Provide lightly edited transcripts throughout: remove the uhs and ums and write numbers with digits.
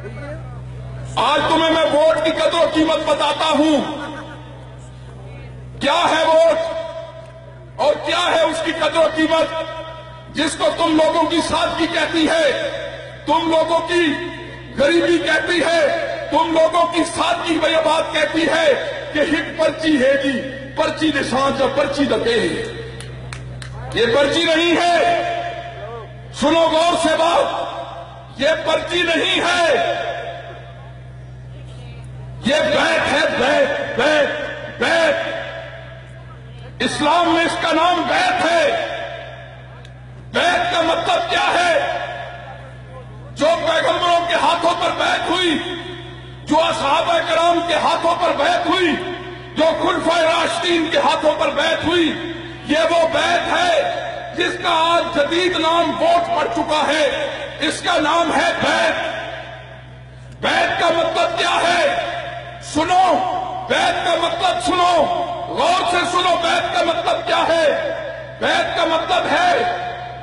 آج تمہیں میں ووٹ کی قدر و قیمت بتاتا ہوں. کیا ہے ووٹ اور کیا ہے اس کی قدر و قیمت جس کو تم لوگوں کی سادگی کہتی ہے, تم لوگوں کی غریبی کہتی ہے, تم لوگوں کی سادگی میں یہ بات کہتی ہے کہ ہٹ پرچی ہے جی, پرچی نشان یا پرچی دکے. یہ پرچی نہیں ہے, سنو غور سے بات, یہ پرچی نہیں ہے, یہ بیت ہے, بیت بیت بیت. اسلام میں اس کا نام بیت ہے. بیت کا مطلب کیا ہے؟ جو پیغمبروں کے ہاتھوں پر بیعت ہوئی, جو اصحابہ کرام کے ہاتھوں پر بیعت ہوئی, جو خلفائے راشدین کے ہاتھوں پر بیعت ہوئی, یہ وہ بیعت ہے جس کا آج جدید نام ووٹ پڑ چکا ہے. اس کا نام ہے بیعت. بیعت کا مطلب کیا ہے؟ سنو, بیعت کا مطلب سنو, غور سے سنو. بیعت کا مطلب کیا ہے؟ بیعت کا مطلب ہے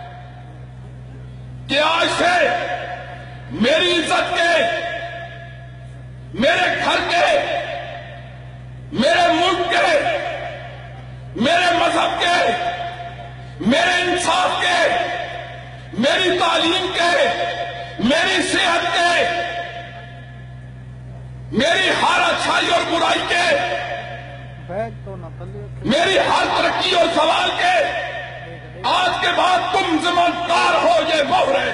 کہ آج سے میری عزت کے, میرے گھر کے, میرے ملک کے, میرے مذہب کے, میرے انصاف کے, میری تعلیم کے, میری صحت کے, میری ہر اچھائی اور برائی کے, میری ہر ترقی اور زوال کے, آج کے بعد تم ذمہ دار ہو. یہ مہر ہے.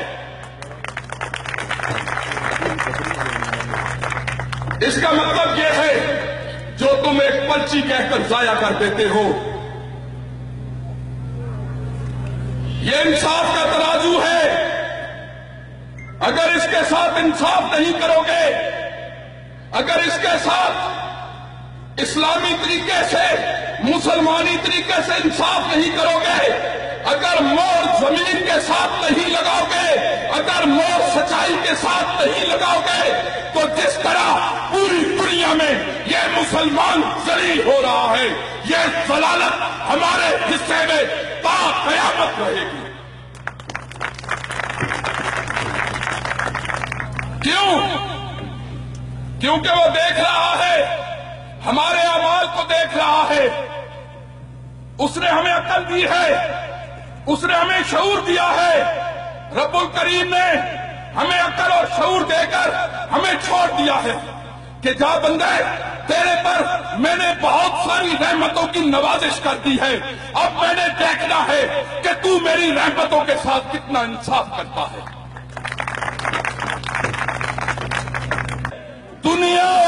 اس کا مطلب یہ ہے جو تم ایک پرچی کہہ کر ضائع کر دیتے ہو. یہ انصاف کا ترازو ہے. اگر اس کے ساتھ انصاف نہیں کرو گے, اگر اس کے ساتھ اسلامی طریقے سے, مسلمانی طریقے سے انصاف نہیں کرو گے, اگر مور زمین کے ساتھ نہیں لگاؤ گے, اگر مور سچائی کے ساتھ نہیں لگاؤ گے, تو جس طرح پوری دنیا میں یہ مسلمان ذلیل ہو رہا ہے, یہ ضلالت ہمارے حصے میں تا قیامت رہے گی. کیوں؟ کیونکہ وہ دیکھ رہا ہے, ہمارے اعمال کو دیکھ رہا ہے. اس نے ہمیں عقل دی ہے, اس نے ہمیں شعور دیا ہے. رب الکریم نے ہمیں عقل اور شعور دے کر ہمیں چھوڑ دیا ہے کہ جا بندے, تیرے پر میں نے بہت ساری رحمتوں کی نوازش کر دی ہے, اب میں نے دیکھنا ہے کہ تو میری رحمتوں کے ساتھ کتنا انصاف کرتا ہے. دنیا